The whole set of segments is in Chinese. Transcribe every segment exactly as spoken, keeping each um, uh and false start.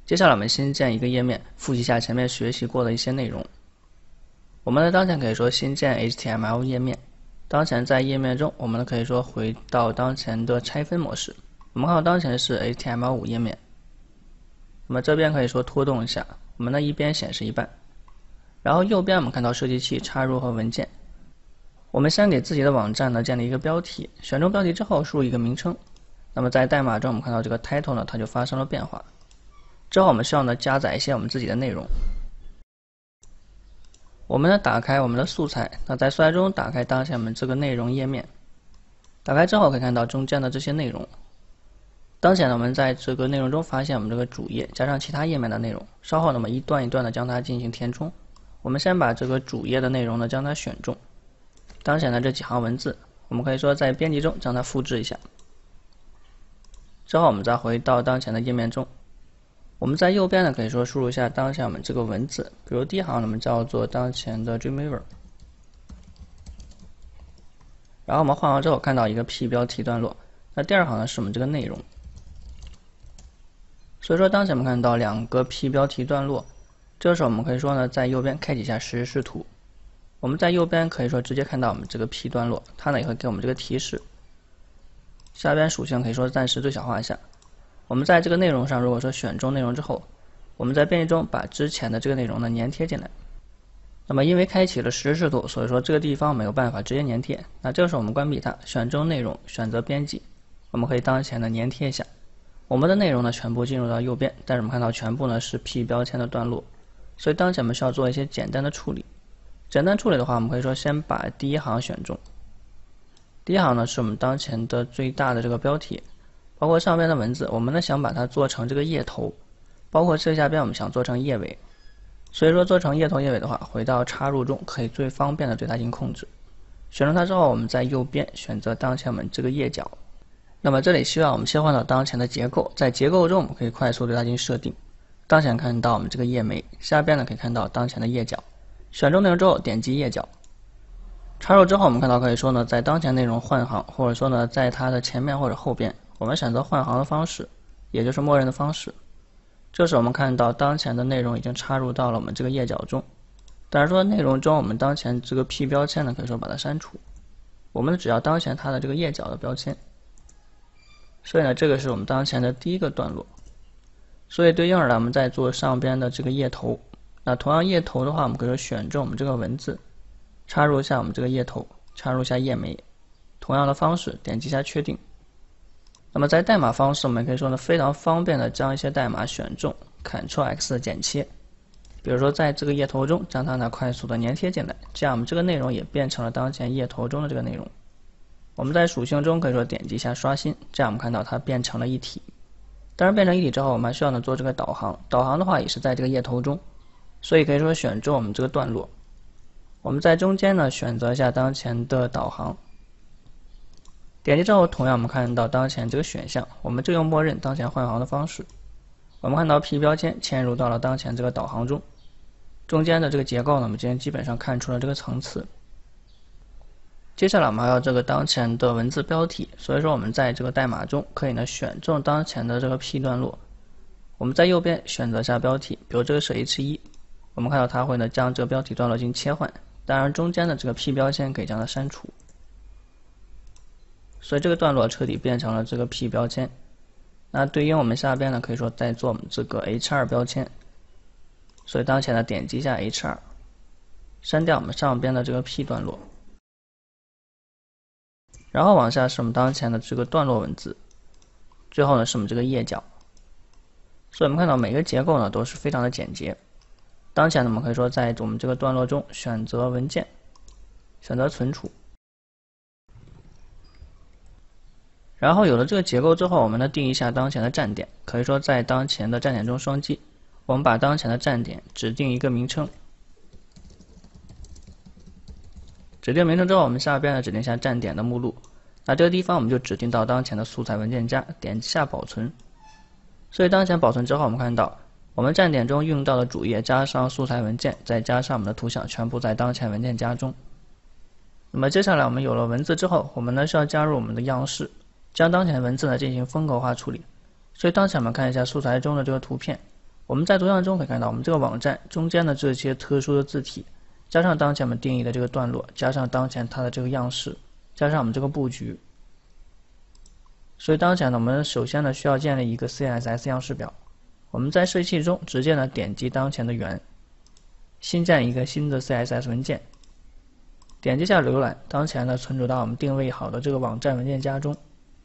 接下来我们新建一个页面，复习一下前面学习过的一些内容。我们呢当前可以说新建 H T M L 页面。当前在页面中，我们呢可以说回到当前的拆分模式。我们看到当前是 H T M L 五 页面。那么这边可以说拖动一下，我们呢一边显示一半。然后右边我们看到设计器插入和文件。我们先给自己的网站呢建立一个标题，选中标题之后输入一个名称。那么在代码中我们看到这个 title 呢它就发生了变化。之后我们需要呢加载一些我们自己的内容。我们呢打开我们的素材，那在素材中打开当前我们这个内容页面。打开之后可以看到中间的这些内容。当前呢我们在这个内容中发现我们这个主页加上其他页面的内容，稍后呢我们一段一段的将它进行填充。我们先把这个主页的内容呢将它选中。当前的这几行文字，我们可以说在编辑中将它复制一下。之后我们再回到当前的页面中。我们在右边呢，可以说输入一下当前我们这个文字，比如第一行我们叫做当前的 Dreamweaver， 然后我们换完之后看到一个 P 标题段落，那第二行呢是我们这个内容，所以说当前我们看到两个 P 标题段落，这时候我们可以说呢在右边开启一下实时视图，我们在右边可以说直接看到我们这个 P 段落，它呢也会给我们这个提示，下边属性可以说暂时最小化一下。我们在这个内容上，如果说选中内容之后，我们在编辑中把之前的这个内容呢粘贴进来。那么因为开启了实时视图，所以说这个地方没有办法直接粘贴。那这个时候我们关闭它，选中内容，选择编辑，我们可以当前的粘贴一下。我们的内容呢全部进入到右边，但是我们看到全部呢是 P 标签的段落，所以当前我们需要做一些简单的处理。简单处理的话，我们可以说先把第一行选中。第一行呢是我们当前的最大的这个标题。包括上边的文字，我们呢想把它做成这个页头，包括这下边我们想做成页尾，所以说做成页头页尾的话，回到插入中可以最方便的对它进行控制。选中它之后，我们在右边选择当前我们这个页脚。那么这里需要我们切换到当前的结构，在结构中我们可以快速对它进行设定。当前看到我们这个页眉，下边呢可以看到当前的页脚。选中内容之后点击页脚。插入之后，我们看到可以说呢，在当前内容换行，或者说呢在它的前面或者后边。我们选择换行的方式，也就是默认的方式。这时我们看到当前的内容已经插入到了我们这个页脚中，但是说内容中我们当前这个 P 标签呢，可以说把它删除。我们只要当前它的这个页脚的标签。所以呢，这个是我们当前的第一个段落。所以对应而来，我们再做上边的这个页头。那同样页头的话，我们可以说选中我们这个文字，插入一下我们这个页头，插入一下页眉。同样的方式，点击一下确定。那么在代码方式，我们可以说呢非常方便的将一些代码选中 ，Ctrl X 剪切。比如说在这个页头中将它呢快速的粘贴进来，这样我们这个内容也变成了当前页头中的这个内容。我们在属性中可以说点击一下刷新，这样我们看到它变成了一体。当然变成一体之后，我们还需要呢做这个导航，导航的话也是在这个页头中，所以可以说选中我们这个段落。我们在中间呢选择一下当前的导航。点击之后，同样我们看到当前这个选项，我们就用默认当前换行的方式。我们看到 P 标签嵌入到了当前这个导航中，中间的这个结构呢，我们今天基本上看出了这个层次。接下来我们还要这个当前的文字标题，所以说我们在这个代码中可以呢选中当前的这个 P 段落。我们在右边选择下标题，比如这个是 H 一， 我们看到它会呢将这个标题段落进行切换，当然中间的这个 P 标签可以将它删除。所以这个段落彻底变成了这个 P 标签。那对应我们下边呢，可以说再做我们这个 H 二 标签。所以当前呢，点击一下 H 二， 删掉我们上边的这个 P 段落。然后往下是我们当前的这个段落文字，最后呢是我们这个页脚。所以我们看到每个结构呢都是非常的简洁。当前呢，我们可以说在我们这个段落中选择文件，选择存储。然后有了这个结构之后，我们呢定一下当前的站点，可以说在当前的站点中双击，我们把当前的站点指定一个名称。指定名称之后，我们下边呢指定一下站点的目录。那这个地方我们就指定到当前的素材文件夹，点击下保存。所以当前保存之后，我们看到我们站点中用到的主页加上素材文件，再加上我们的图像，全部在当前文件夹中。那么接下来我们有了文字之后，我们呢需要加入我们的样式。将当前的文字呢进行风格化处理，所以当前我们看一下素材中的这个图片， 我们在图像中可以看到，我们这个网站中间的这些特殊的字体，加上当前我们定义的这个段落，加上当前它的这个样式，加上我们这个布局。所以当前呢，我们首先呢需要建立一个 C S S 样式表。我们在设计器中直接呢点击当前的源，新建一个新的 C S S 文件，点击下浏览，当前呢存储到我们定位好的这个网站文件夹中。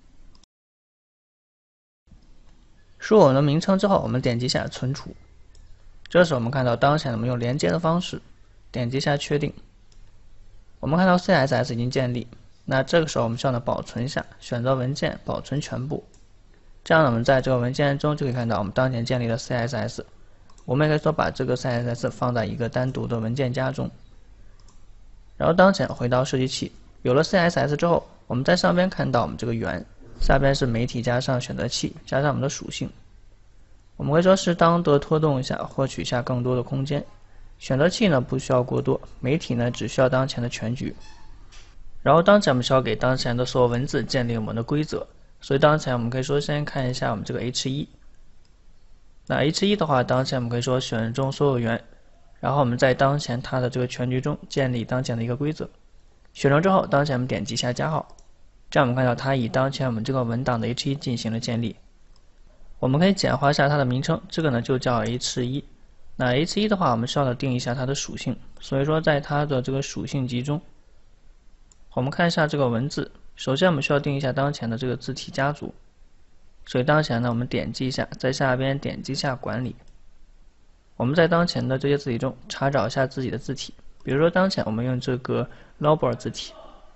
输入我们的名称之后，我们点击下存储。这时我们看到当前我们用连接的方式，点击下确定。我们看到 C S S 已经建立，那这个时候我们需要呢保存下，选择文件保存全部。这样呢我们在这个文件中就可以看到我们当前建立的 C S S。我们也可以说把这个 C S S 放在一个单独的文件夹中。然后当前回到设计器，有了 C S S 之后，我们在上边看到我们这个源。下边是媒体加上选择器加上我们的属性，我们会说适当的拖动一下，获取一下更多的空间。选择器呢不需要过多，媒体呢只需要当前的全局。然后当前我们需要给当前的所有文字建立我们的规则，所以当前我们可以说先看一下我们这个 H 一。那 H 一 的话，当前我们可以说选中所有源，然后我们在当前它的这个全局中建立当前的一个规则。选中之后，当前我们点击一下加号。这样我们看到它以当前我们这个文档的 H 一 进行了建立。我们可以简化一下它的名称，这个呢就叫 H 一。那 H 一 的话，我们需要呢定一下它的属性，所以说在它的这个属性集中，我们看一下这个文字。首先我们需要定一下当前的这个字体家族，所以当前呢我们点击一下，在下边点击一下管理。我们在当前的这些字体中查找一下自己的字体，比如说当前我们用这个 Lobo 字体。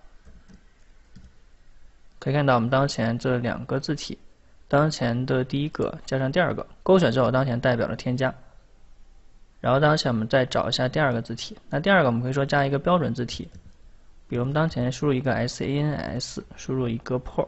可以看到我们当前这两个字体，当前的第一个加上第二个，勾选之后当前代表了添加。然后当前我们再找一下第二个字体，那第二个我们可以说加一个标准字体，比如我们当前输入一个 S A N S， 输入一个 P O。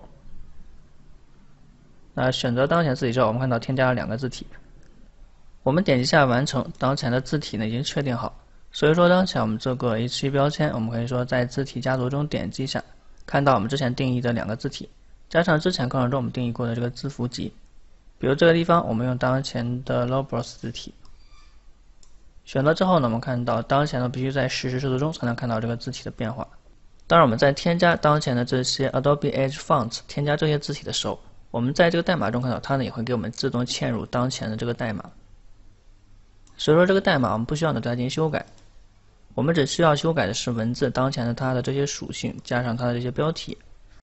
那选择当前字体之后，我们看到添加了两个字体。我们点击下完成，当前的字体呢已经确定好。所以说当前我们这个 H 一 标签，我们可以说在字体家族中点击一下。看到我们之前定义的两个字体，加上之前课程中我们定义过的这个字符集，比如这个地方我们用当前的 Lobos 字体，选择之后呢，我们看到当前呢必须在实时视图中才能看到这个字体的变化。当然我们在添加当前的这些 Adobe Edge Fonts 添加这些字体的时候，我们在这个代码中看到它呢也会给我们自动嵌入当前的这个代码，所以说这个代码我们不需要呢对它进行修改。我们只需要修改的是文字当前的它的这些属性，加上它的这些标题。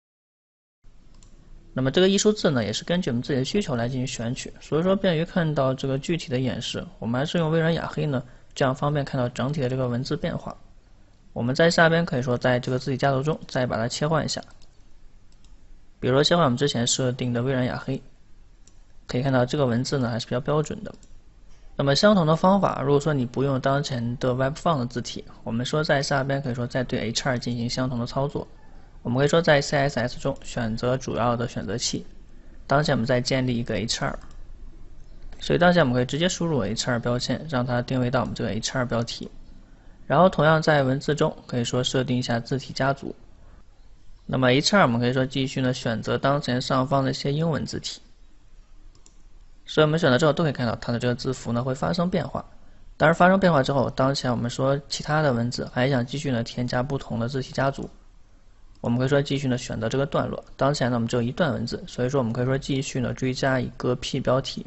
那么这个艺术字呢，也是根据我们自己的需求来进行选取，所以说便于看到这个具体的演示，我们还是用微软雅黑呢，这样方便看到整体的这个文字变化。我们在下边可以说在这个字体家族中再把它切换一下，比如说切换我们之前设定的微软雅黑，可以看到这个文字呢还是比较标准的。那么相同的方法，如果说你不用当前的 Webfont 的字体，我们说在下边可以说再对 H 二 进行相同的操作。我们可以说在 C S S 中选择主要的选择器，当前我们再建立一个 H 二，所以当前我们可以直接输入 H 二 标签，让它定位到我们这个 H 二 标题。然后同样在文字中可以说设定一下字体家族。那么 H 二 我们可以说继续呢选择当前上方的一些英文字体。所以我们选择之后都可以看到它的这个字符呢会发生变化。当然发生变化之后，当前我们说其他的文字还想继续呢添加不同的字体家族，我们可以说继续呢选择这个段落。当前呢我们只有一段文字，所以说我们可以说继续呢追加一个 P 标题。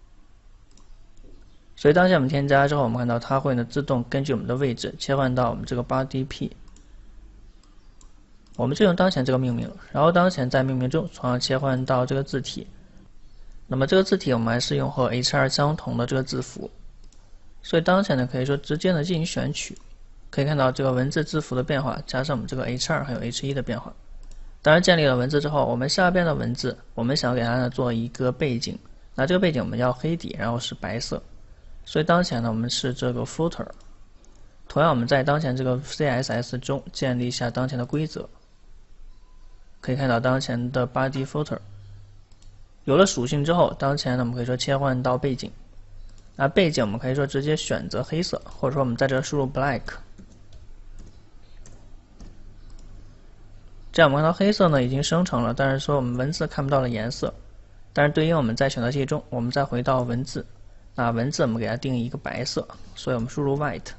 所以当前我们添加之后，我们看到它会呢自动根据我们的位置切换到我们这个 body P。我们就用当前这个命名，然后当前在命名中同样切换到这个字体。那么这个字体我们还是用和 H 二 相同的这个字符，所以当前呢可以说直接的进行选取，可以看到这个文字字符的变化，加上我们这个 H 二 还有 H 一 的变化。当然建立了文字之后，我们下边的文字我们想给它呢做一个背景，那这个背景我们要黑底，然后是白色，所以当前呢我们是这个 footer。同样我们在当前这个 C S S 中建立一下当前的规则，可以看到当前的 body footer。有了属性之后，当前呢我们可以说切换到背景，那背景我们可以说直接选择黑色，或者说我们在这输入 black， 这样我们看到黑色呢已经生成了，但是说我们文字看不到了颜色。但是对应我们在选择器中，我们再回到文字， 那文字我们给它定义一个白色，所以我们输入 white，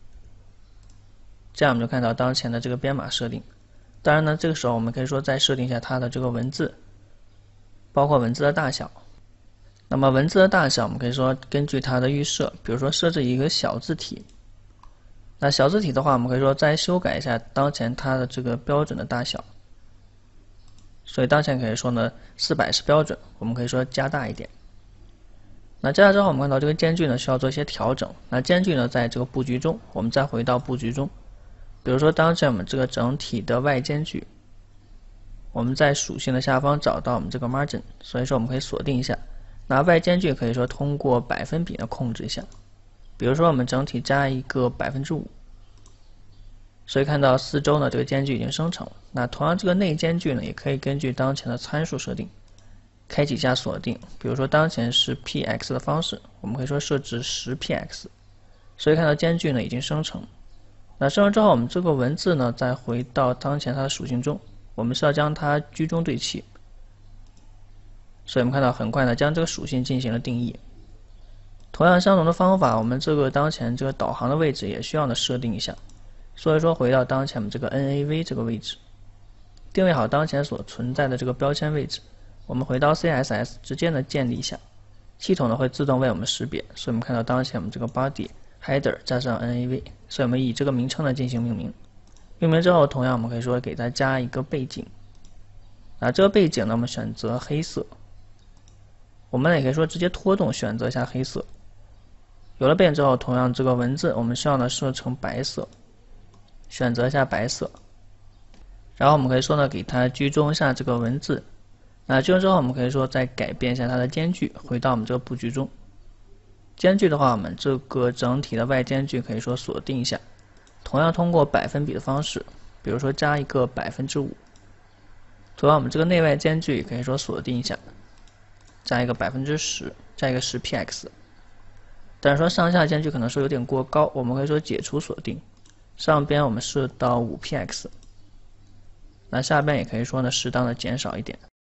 这样我们就看到当前的这个编码设定。当然呢，这个时候我们可以说再设定一下它的这个文字，包括文字的大小。那么文字的大小，我们可以说根据它的预设，比如说设置一个小字体。那小字体的话，我们可以说再修改一下当前它的这个标准的大小。所以当前可以说呢，四百是标准，我们可以说加大一点。那加大之后，我们看到这个间距呢需要做一些调整。那间距呢，在这个布局中，我们再回到布局中，比如说当前我们这个整体的外间距，我们在属性的下方找到我们这个 margin， 所以说我们可以锁定一下。那外间距可以说通过百分比呢控制一下，比如说我们整体加一个百分之五，所以看到四周呢这个间距已经生成了。那同样这个内间距呢，也可以根据当前的参数设定。开启一下锁定，比如说当前是 P X 的方式，我们可以说设置 十 P X， 所以看到间距呢已经生成。那生成之后，我们这个文字呢再回到当前它的属性中，我们是要将它居中对齐，所以我们看到很快呢将这个属性进行了定义。同样相同的方法，我们这个当前这个导航的位置也需要呢设定一下，所以说回到当前我们这个 N A V 这个位置，定位好当前所存在的这个标签位置。我们回到 C S S 直接呢建立一下，系统呢会自动为我们识别，所以我们看到当前我们这个 body header 加上 N A V， 所以我们以这个名称呢进行命名。命名之后，同样我们可以说给它加一个背景，那这个背景呢我们选择黑色，我们也可以说直接拖动选择一下黑色。有了背景之后，同样这个文字我们需要呢设成白色，选择一下白色，然后我们可以说呢给它居中一下这个文字。那居中之后，我们可以说再改变一下它的间距，回到我们这个布局中。间距的话，我们这个整体的外间距可以说锁定一下，同样通过百分比的方式，比如说加一个百分之五。同样，我们这个内外间距可以说锁定一下，加一个百分之十，加一个十 P X。但是说上下间距可能说有点过高，我们可以说解除锁定，上边我们设到五 P X， 那下边也可以说呢适当的减少一点。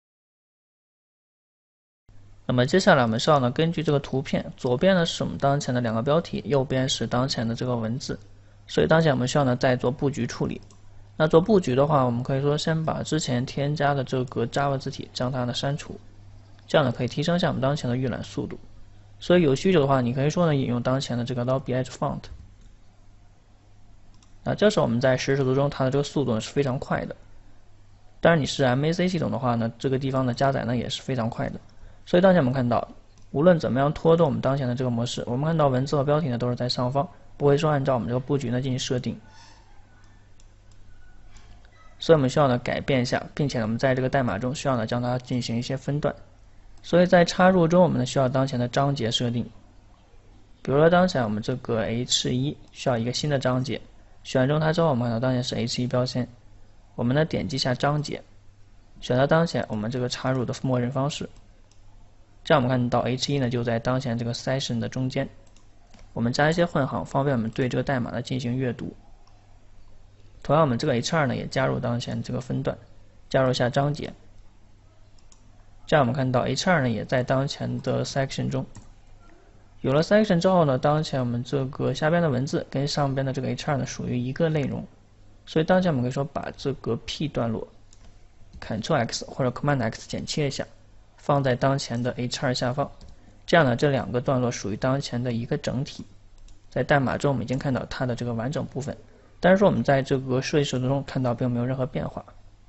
那么接下来我们需要呢根据这个图片，左边呢是我们当前的两个标题，右边是当前的这个文字，所以当前我们需要呢再做布局处理。那做布局的话，我们可以说先把之前添加的这个 Java 字体将它呢删除，这样呢可以提升一下我们当前的预览速度。所以有需求的话，你可以说呢引用当前的这个 Lobby Edge Font。那这时候我们在实时图中，它的这个速度呢是非常快的。当然你是 M A C 系统的话呢，这个地方的加载呢也是非常快的。所以当前我们看到，无论怎么样拖动我们当前的这个模式，我们看到文字和标题呢都是在上方，不会说按照我们这个布局呢进行设定。所以我们需要呢改变一下，并且我们在这个代码中需要呢将它进行一些分段。所以在插入中，我们呢需要当前的章节设定。比如说当前我们这个 H 一 需要一个新的章节，选中它之后，我们看到当前是 H 一 标签，我们呢点击一下章节，选择当前我们这个插入的默认方式。这样我们看到 H 一 呢就在当前这个 session 的中间，我们加一些混行，方便我们对这个代码呢进行阅读。同样，我们这个 H 二 呢也加入当前这个分段，加入一下章节。这样我们看到 H 二 呢也在当前的 section 中。有了 section 之后呢，当前我们这个下边的文字跟上边的这个 H 二 呢属于一个内容，所以当前我们可以说把这个 P 段落 Ctrl X 或者 Command X 剪切一下，放在当前的 H 二 下方，这样呢，这两个段落属于当前的一个整体。在代码中，我们已经看到它的这个完整部分，但是说我们在这个设计实图中看到并没有任何变化。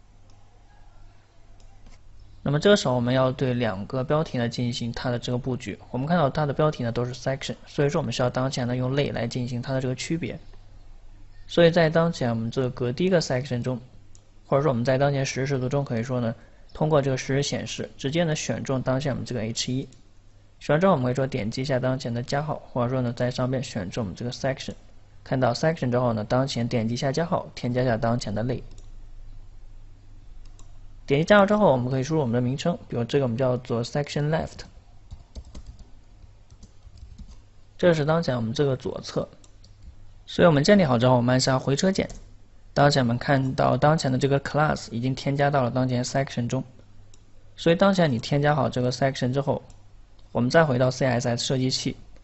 那么这个时候，我们要对两个标题呢进行它的这个布局。我们看到它的标题呢都是 section， 所以说我们需要当前呢用类来进行它的这个区别。所以在当前我们这个第一个 section 中，或者说我们在当前实时实图中，可以说呢。通过这个实时显示，直接呢选中当前我们这个 H 一， 选完之后我们可以说点击一下当前的加号，或者说呢在上面选中我们这个 section， 看到 section 之后呢，当前点击一下加号，添加一下当前的类。点击加号之后，我们可以输入我们的名称，比如这个我们叫做 section left， 这是当前我们这个左侧。所以我们建立好之后，我们按下回车键。当前我们看到当前的这个 class 已经添加到了当前 section 中，所以当前你添加好这个 section 之后，我们再回到 C S S 设计器，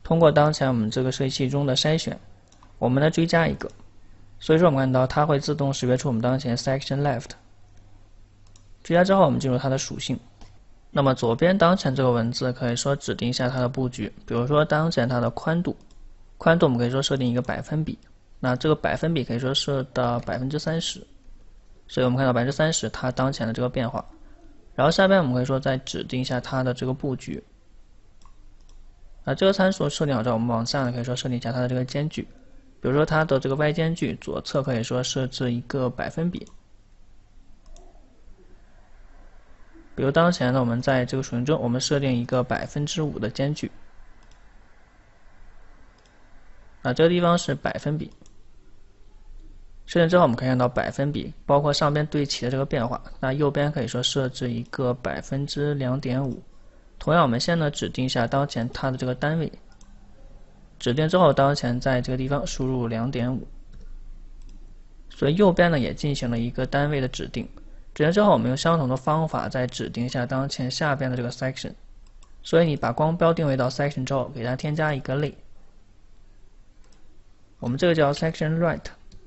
通过当前我们这个设计器中的筛选，我们来追加一个。所以说我们看到它会自动识别出我们当前 section left。追加之后，我们进入它的属性。那么左边当前这个文字可以说指定一下它的布局，比如说当前它的宽度，宽度我们可以说设定一个百分比，那这个百分比可以说设到百分之三十，所以我们看到百分之三十它当前的这个变化。然后下边我们可以说再指定一下它的这个布局。那这个参数设定好之后，我们往下呢可以说设定一下它的这个间距，比如说它的这个 Y 间距左侧可以说设置一个百分比。比如当前呢，我们在这个属性中，我们设定一个百分之五的间距。啊，这个地方是百分比。设定之后，我们可以看到百分比包括上边对齐的这个变化。那右边可以说设置一个百分之两点五。同样，我们先呢指定一下当前它的这个单位。指定之后，当前在这个地方输入两点五。所以右边呢也进行了一个单位的指定。指定之后，我们用相同的方法再指定一下当前下边的这个 section。所以你把光标定位到 section 之后，给它添加一个类，我们这个叫 section right。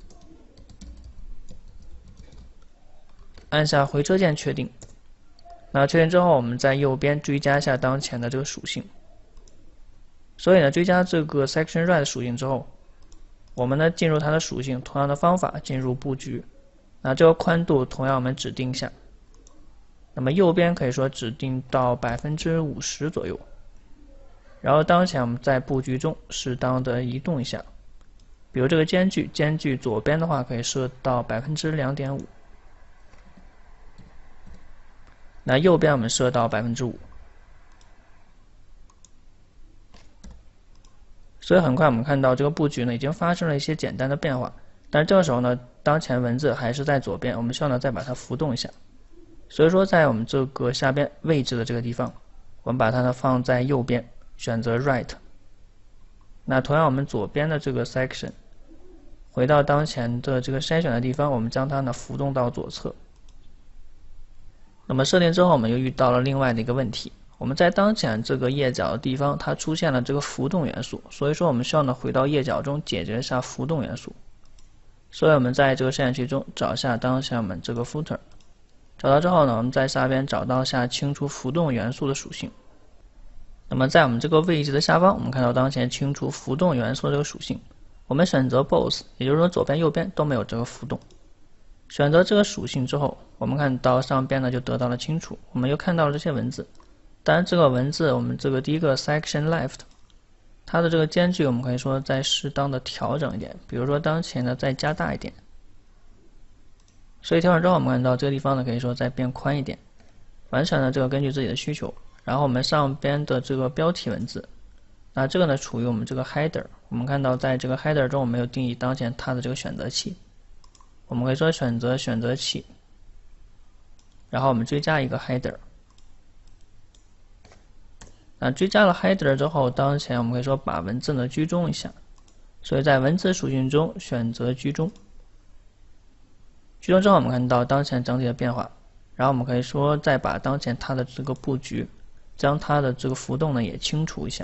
按下回车键确定。那确定之后，我们在右边追加一下当前的这个属性。所以呢，追加这个 section right 属性之后，我们呢进入它的属性，同样的方法进入布局。那这个宽度同样我们指定一下，那么右边可以说指定到百分之五十左右，然后当前我们在布局中适当的移动一下，比如这个间距，间距左边的话可以设到百分之两点五，那右边我们设到百分之五，所以很快我们看到这个布局呢已经发生了一些简单的变化。但是这个时候呢，当前文字还是在左边，我们需要呢再把它浮动一下。所以说，在我们这个下边位置的这个地方，我们把它呢放在右边，选择 right。那同样，我们左边的这个 section， 回到当前的这个筛选的地方，我们将它呢浮动到左侧。那么设定之后，我们又遇到了另外的一个问题，我们在当前这个页角的地方，它出现了这个浮动元素，所以说我们需要呢回到页角中解决一下浮动元素。所以我们在这个筛选区中找下当前我们这个 footer， 找到之后呢，我们在下边找到下清除浮动元素的属性。那么在我们这个位置的下方，我们看到当前清除浮动元素的这个属性，我们选择 both， 也就是说左边右边都没有这个浮动。选择这个属性之后，我们看到上边呢就得到了清除，我们又看到了这些文字。当然这个文字，我们这个第一个 section left，它的这个间距我们可以说再适当的调整一点，比如说当前呢再加大一点。所以调整之后，我们看到这个地方呢可以说再变宽一点。完全呢这个根据自己的需求。然后我们上边的这个标题文字，那这个呢处于我们这个 header， 我们看到在这个 header 中我们有定义当前它的这个选择器，我们可以说选择选择器，然后我们追加一个 header。那追加了 header 之后，当前我们可以说把文字呢居中一下，所以在文字属性中选择居中。居中之后，我们看到当前整体的变化，然后我们可以说再把当前它的这个布局，将它的这个浮动呢也清除一下。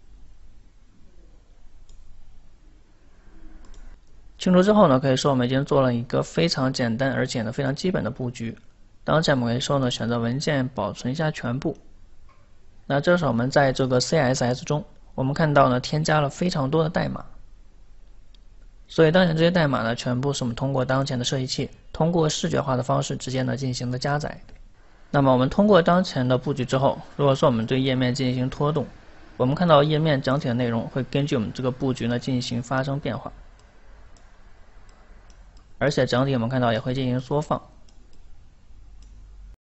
清除之后呢，可以说我们已经做了一个非常简单而且呢非常基本的布局。当前我们可以说呢选择文件保存一下全部。那这是我们在这个 C S S 中，我们看到呢添加了非常多的代码，所以当前这些代码呢全部是我们通过当前的设计器，通过视觉化的方式直接呢进行的加载。那么我们通过当前的布局之后，如果说我们对页面进行拖动，我们看到页面整体的内容会根据我们这个布局呢进行发生变化，而且整体我们看到也会进行缩放。